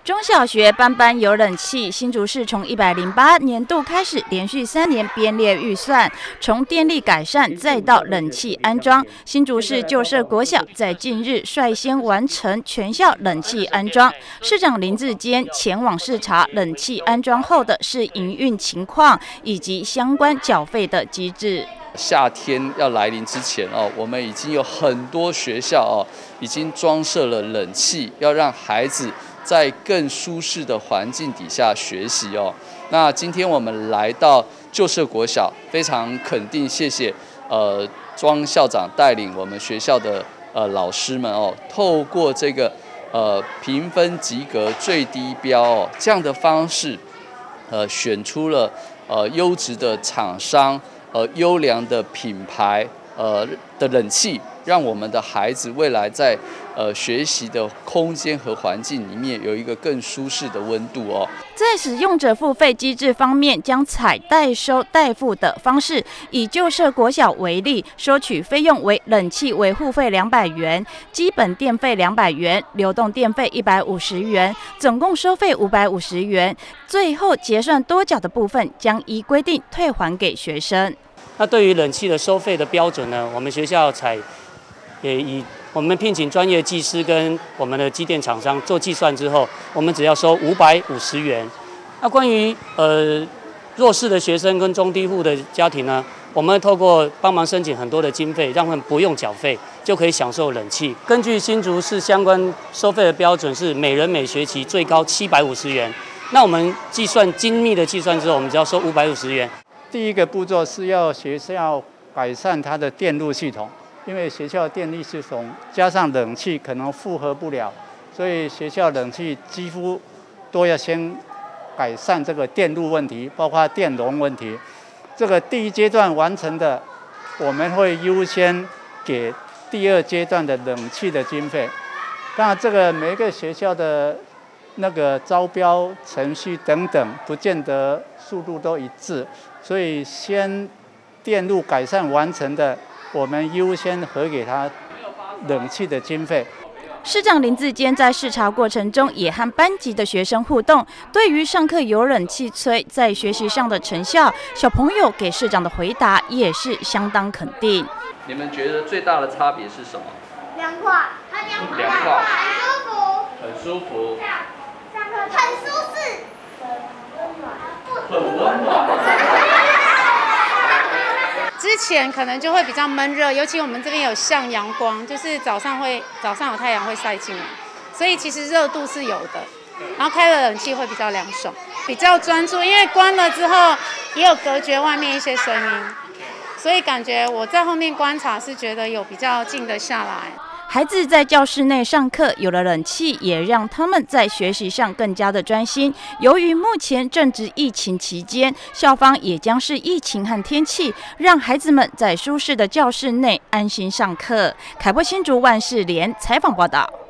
中小学班班有冷气，新竹市从108年度开始，连续3年编列预算，从电力改善再到冷气安装。新竹市旧社国小在近日率先完成全校冷气安装。市长林志坚前往视察冷气安装后的试营运情况以及相关缴费的机制。 夏天要来临之前我们已经有很多学校已经装设了冷气，要让孩子在更舒适的环境底下学习那今天我们来到旧社国小，非常肯定，谢谢庄校长带领我们学校的老师们透过这个评分及格最低标这样的方式，选出了优质的厂商。优良的品牌的冷气，让我们的孩子未来在学习的空间和环境里面有一个更舒适的温度在使用者付费机制方面，将采代收代付的方式，以旧社国小为例，收取费用为冷气维护费200元，基本电费200元，流动电费150元，总共收费550元。最后结算多缴的部分，将依规定退还给学生。 那对于冷气的收费的标准呢，我们学校也以我们聘请专业技师跟我们的机电厂商做计算之后，我们只要收550元。那关于弱势的学生跟中低户的家庭呢，我们透过帮忙申请很多的经费，让他们不用缴费就可以享受冷气。根据新竹市相关收费的标准是每人每学期最高750元。那我们精密的计算之后，我们只要收550元。 第一个步骤是要学校改善它的电路系统，因为学校电力系统加上冷气可能负荷不了，所以学校冷气几乎都要先改善这个电路问题，包括电容问题。这个第一阶段完成的，我们会优先给第2阶段的冷气的经费。当然，这个每一个学校的那个招标程序等等，不见得速度都一致，所以先电路改善完成的，我们优先核给他冷气的经费。 市长林志坚在视察过程中也和班级的学生互动，对于上课有冷气吹在学习上的成效，小朋友给市长的回答也是相当肯定。 你们觉得最大的差别是什么？ 凉快， 凉快， 很舒服， 很舒服， 上课很舒适， 很温暖。 之前可能就会比较闷热，尤其我们这边有向阳光，就是早上有太阳会晒进来，所以其实热度是有的。然后开了冷气会比较凉爽，比较专注，因为关了之后也有隔绝外面一些声音，所以感觉我在后面观察是觉得有比较静得下来。 孩子在教室内上课，有了冷气，也让他们在学习上更加的专心。由于目前正值疫情期间，校方也将视疫情和天气，让孩子们在舒适的教室内安心上课。凯波新竹万士连采访报道。